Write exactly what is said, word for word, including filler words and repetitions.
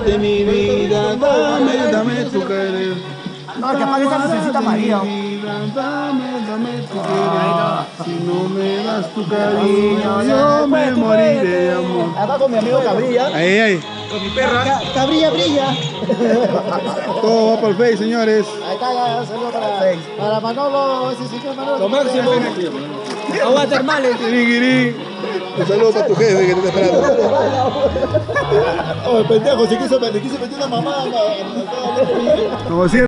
de mi vida, dame, dame tu querer. No, que apague esa lucecita María. Dame, dame tu querer. Si no me das tu cariño, yo me moriré de amor. Acá con mi amigo Cabrilla. Ahí, ahí. Con mi perra. Ca- Cabrilla brilla. Todo va por Face, señores. Ahí está, ya, saludo para, para Manolo, ese señor Manolo. Lo máximo. Agua termales. Guiri, un saludo para tu jefe que te está esperando. Oh, el pendejo, se quiso, se quiso meter una mamá. Como siempre.